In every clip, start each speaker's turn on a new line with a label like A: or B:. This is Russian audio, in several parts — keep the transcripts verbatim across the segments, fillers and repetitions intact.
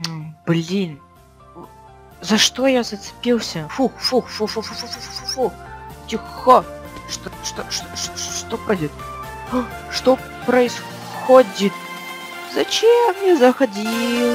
A: М, Блин. За что я зацепился? Фу, фу, фу, фу, фу, фу, фу, фу, фу. Тихо. Что, что, что, что, что происходит? А, Что происходит? Зачем я заходил?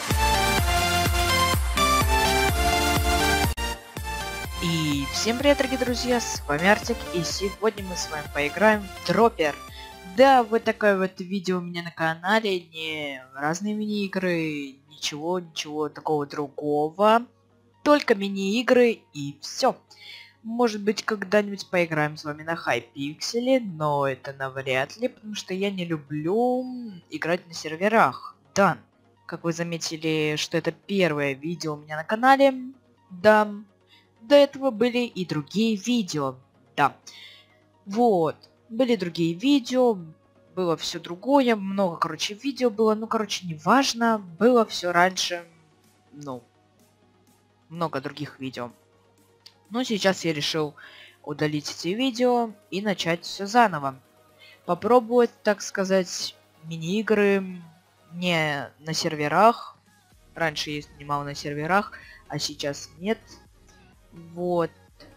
A: И всем привет, дорогие друзья, с вами Артик, и сегодня мы с вами поиграем в Дроппер. Да, вот такое вот видео у меня на канале, не разные мини-игры, ничего, ничего такого другого. Только мини-игры и все. Может быть, когда-нибудь поиграем с вами на Хайпикселе, но это навряд ли, потому что я не люблю играть на серверах. Да, как вы заметили, что это первое видео у меня на канале, да. До этого были и другие видео, да. Вот, были другие видео, было все другое, много, короче, видео было, ну, короче, неважно, было все раньше, ну, много других видео. Но сейчас я решил удалить эти видео и начать все заново. Попробовать, так сказать, мини-игры не на серверах. Раньше я снимал на серверах, а сейчас нет. Вот.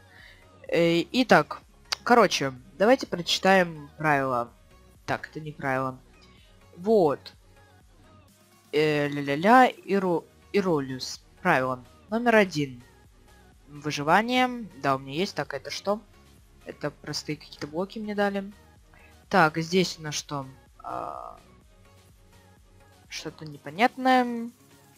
A: Э, Итак, короче, давайте прочитаем правила. Так, это не правила. Вот. Э, Ля-ля-ля, Иру... Иролюс. Правило. Номер один. Выживание. Да, у меня есть. Так, это что? Это простые какие-то блоки мне дали. Так, здесь у нас что? А... Что-то непонятное.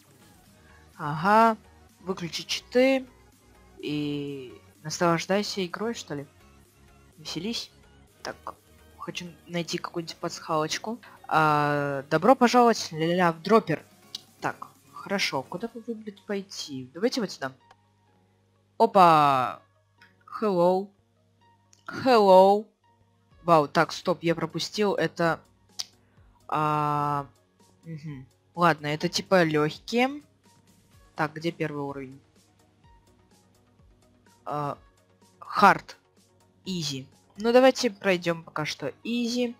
A: Ага. Выключи читы. И... Наслаждайся игрой, что ли? Веселись. Так, хочу найти какую-нибудь пасхалочку. А, добро пожаловать, ля-ля-ля, в Дроппер. Так, хорошо, куда бы выбрать пойти? Давайте вот сюда. Опа! Hello. Hello. Вау, так, стоп, я пропустил. Это... А... Угу. Ладно, это типа легкие. Так, где первый уровень? А... Hard. Easy. Ну, давайте пройдем пока что easy.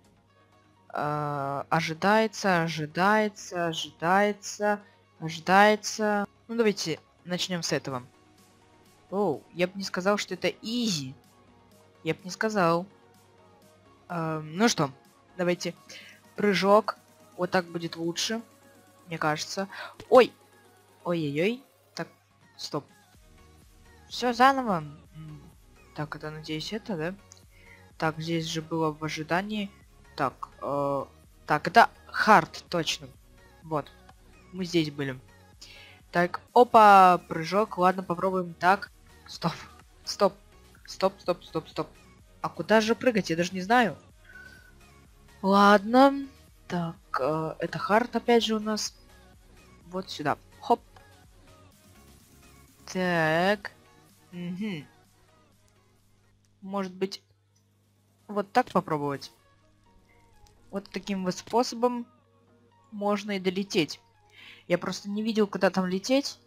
A: Uh, ожидается, ожидается, ожидается, ожидается. Ну, давайте начнем с этого. Оу, я бы не сказал, что это easy. Я бы не сказал. Uh, ну что, давайте. Прыжок. Вот так будет лучше, мне кажется. Ой! Ой-ой-ой. Так, стоп. Все заново. Так, это, надеюсь, это, да? Так, здесь же было в ожидании. Так, э, так, это хард, точно. Вот, мы здесь были. Так, опа, прыжок, ладно, попробуем. Так, стоп, стоп, стоп, стоп, стоп, стоп. А куда же прыгать, я даже не знаю. Ладно, так, э, это хард опять же у нас. Вот сюда, хоп. Так, угу. Может быть, вот так попробовать. Вот таким вот способом можно и долететь. Я просто не видел, куда там лететь.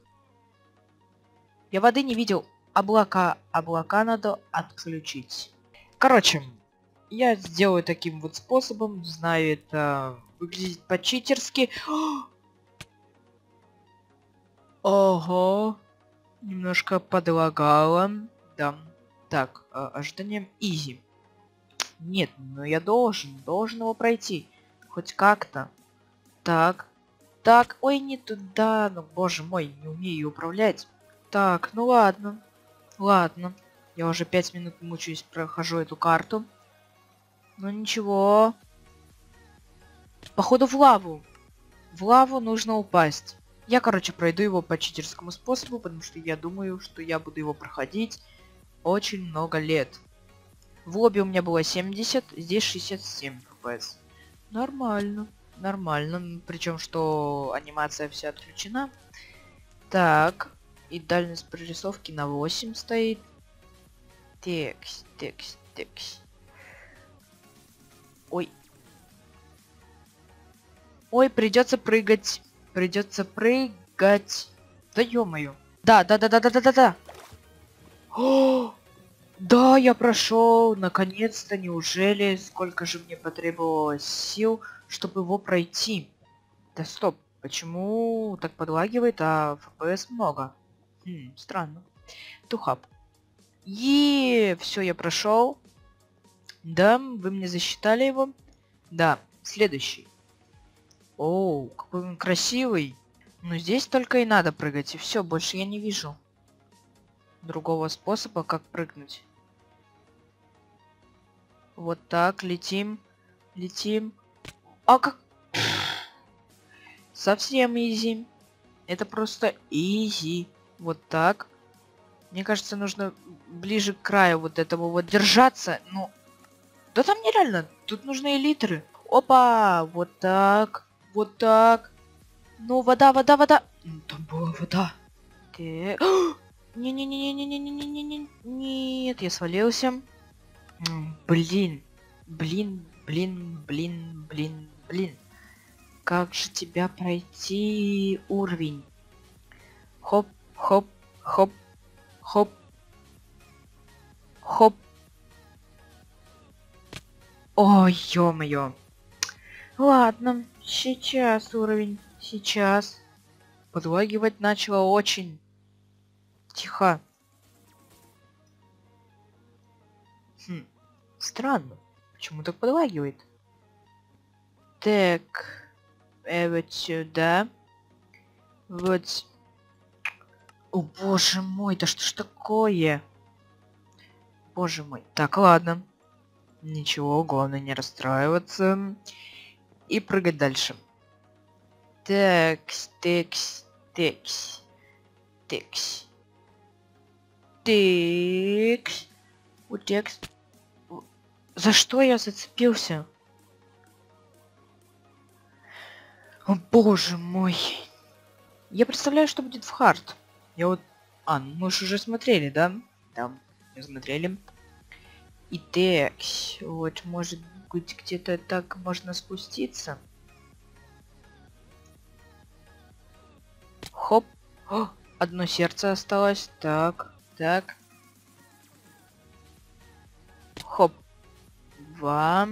A: Я воды не видел. Облака. Облака надо отключить. Короче, я сделаю таким вот способом. Знаю, это выглядит по-читерски. Ого. Немножко подлагало. Да. Так, ожиданием изи. Нет, но я должен. Должен его пройти. Хоть как-то. Так. Так, ой, не туда. Ну, боже мой, не умею управлять. Так, ну ладно. Ладно. Я уже пять минут мучаюсь, прохожу эту карту. Ну ничего. Походу в лаву. В лаву нужно упасть. Я, короче, пройду его по читерскому способу, потому что я думаю, что я буду его проходить очень много лет. В лобби у меня было семьдесят, здесь шестьдесят семь эф пи эс. Нормально. Нормально. Причем, что анимация вся отключена. Так. И дальность прорисовки на восемь стоит. Текст, текст, текст. Ой. Ой, придется прыгать. Придется прыгать. Да ё-моё. Да, да, да, да, да, да, да, да. О! Да, я прошел. Наконец-то, неужели? Сколько же мне потребовалось сил, чтобы его пройти? Да стоп. Почему так подлагивает, а эф пи эс много? Хм, странно. Тухап. И все, я прошел. Да, вы мне засчитали его. Да, следующий. Оу, какой он красивый. Ну здесь только и надо прыгать, и все, больше я не вижу другого способа, как прыгнуть. Вот так, летим, летим. А как? Совсем изи. Это просто изи. Вот так. Мне кажется, нужно ближе к краю вот этого вот держаться. Ну, да там нереально. Тут нужны литры. Опа! Вот так. Вот так. Ну, вода, вода, вода. Ну, там была вода. Не-не-не-не-не-не-не-не-не-не. Нет, я свалился. Блин. Блин, блин, блин, блин, блин. Как же тебя пройти уровень? Хоп, хоп, хоп, хоп, хоп. Ой, ё-моё. Ладно, сейчас уровень, сейчас. Подлагивать начало очень. Тихо. Хм, странно. Почему так подлагивает? Так, э, вот сюда. Вот. О, боже мой, да что ж такое? Боже мой. Так, ладно. Ничего, главное не расстраиваться. И прыгать дальше. Такс, текс, текс, текс. Текс. У текс. За что я зацепился? О, боже мой. Я представляю, что будет в хард. Я вот... А, ну мы же уже смотрели, да? Да, мы смотрели. И текс. Вот, может быть, где-то так можно спуститься. Хоп. О, одно сердце осталось. Так, так. Хоп. Два.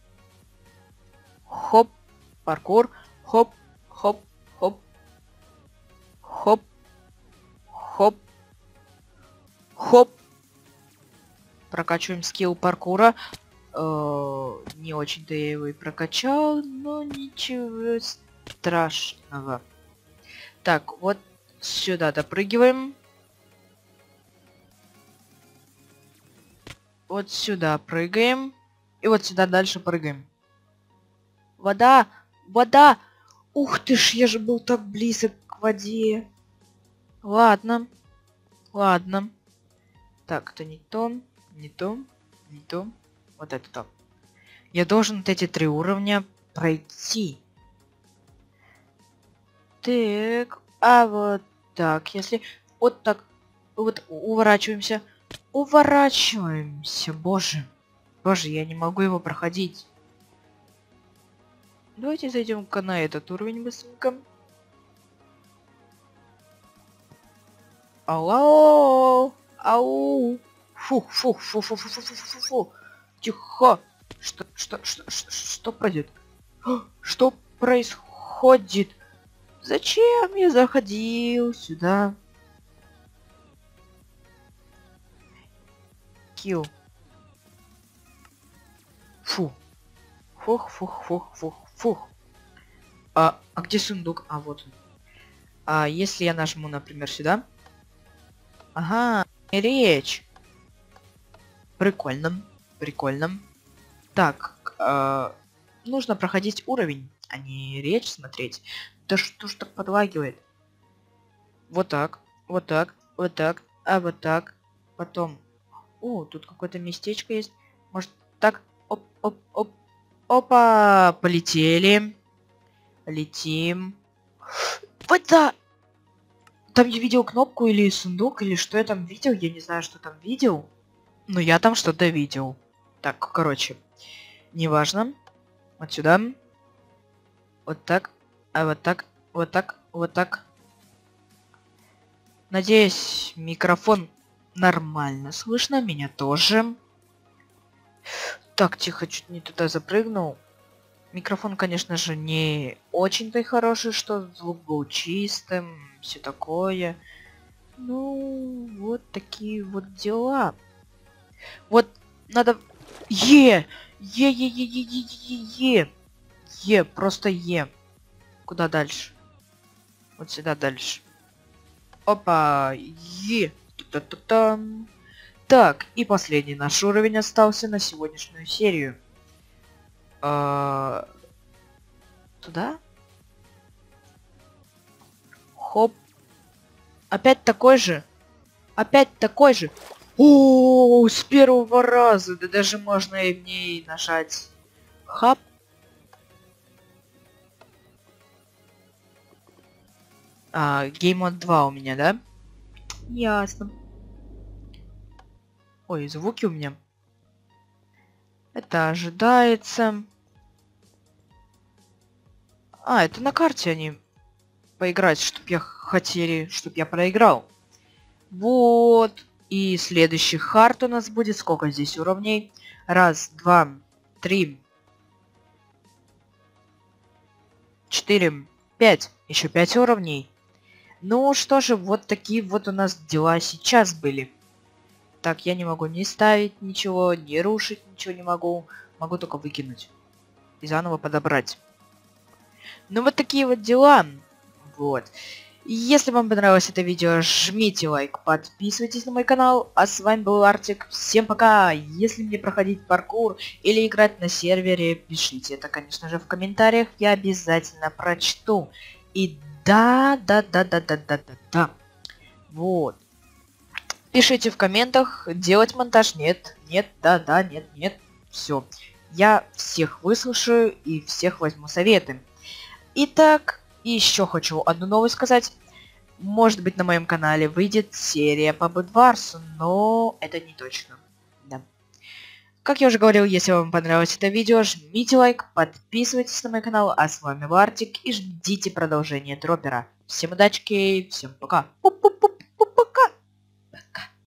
A: Хоп. Паркур. Хоп. Хоп. Хоп. Хоп. Хоп. Хоп. Прокачиваем скилл паркура. Э, не очень-то я его и прокачал, но ничего страшного. Так, вот сюда допрыгиваем. Вот сюда прыгаем. И вот сюда дальше прыгаем. Вода! Вода! Ух ты ж, я же был так близок к воде. Ладно. Ладно. Так, это не то, не то, не то. Вот это то. Я должен вот эти три уровня пройти. Так, а вот так, если... Вот так, вот уворачиваемся. Уворачиваемся, боже. Боже, я не могу его проходить. Давайте зайдем-ка на этот уровень быстренько. Алло! Ау! Фух, фух, фух, фух, фух, фух, фух, фух, фух. Тихо! Что, что, что, что, что пройдет? Что происходит? Зачем я заходил сюда? Килл. Фу. Фух, фух, фух, фух, фух. А, а где сундук? А, вот он. А если я нажму, например, сюда? Ага, речь. Прикольно, прикольно. Так, э, нужно проходить уровень, а не речь смотреть. Да что ж так подлагивает? Вот так, вот так, вот так, а вот так. Потом. О, тут какое-то местечко есть. Может так? Оп, оп, оп. Опа, полетели. Летим. Вот да! Там я видел кнопку или сундук, или что я там видел. Я не знаю, что там видел. Но я там что-то видел. Так, короче. Неважно. Вот сюда. Вот так. А вот так. Вот так. Вот так. Надеюсь, микрофон нормально слышно. Меня тоже. Так, тихо, чуть не туда запрыгнул. Микрофон, конечно же, не очень-то и хороший, что звук был чистым, все такое. Ну, вот такие вот дела. Вот надо... Е! Е-е-е-е-е-е-е! Е, просто Е. Куда дальше? Вот сюда дальше. Опа! Е! Та-та-та-там. Так, и последний наш уровень остался на сегодняшнюю серию. А... Туда? Хоп. Опять такой же? Опять такой же? О, с первого раза! Да даже можно и мне нажать. Хап. А, Game Mode два у меня, да? Ясно. Ой, звуки у меня. Это ожидается. А, это на карте они поиграть, чтоб я хотели, чтоб я проиграл. Вот. И следующий хард у нас будет. Сколько здесь уровней? Раз, два, три, четыре, пять. Еще пять уровней. Ну что же, вот такие вот у нас дела сейчас были. Так, я не могу не ставить ничего, не рушить ничего не могу. Могу только выкинуть. И заново подобрать. Ну вот такие вот дела. Вот. Если вам понравилось это видео, жмите лайк, подписывайтесь на мой канал. А с вами был Артик. Всем пока. Если мне проходить паркур или играть на сервере, пишите это, конечно же, в комментариях. Я обязательно прочту. И да, да, да, да, да, да, да, да. Вот. Пишите в комментах, делать монтаж нет, нет, да, да, нет, нет. Все. Я всех выслушаю и всех возьму советы. Итак, еще хочу одну новость сказать. Может быть, на моем канале выйдет серия по Будварсу, но это не точно. Да. Как я уже говорил, если вам понравилось это видео, жмите лайк, подписывайтесь на мой канал, а с вами был Артик, и ждите продолжения Дропера. Всем удачи, всем пока. Пуп-пуп-пуп.